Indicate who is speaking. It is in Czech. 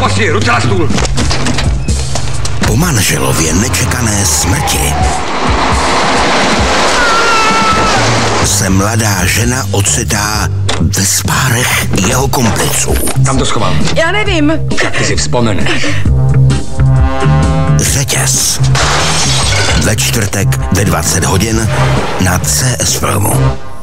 Speaker 1: pošli, ruce na stůl.
Speaker 2: Po manželově nečekané smrti se mladá žena ocitá ve spárech jeho kompliců.
Speaker 1: Kam to schoval?
Speaker 3: Já nevím.
Speaker 1: Tak ty si vzpomeneš.
Speaker 2: Řetěz. Ve čtvrtek ve 20 hodin na CS Filmu.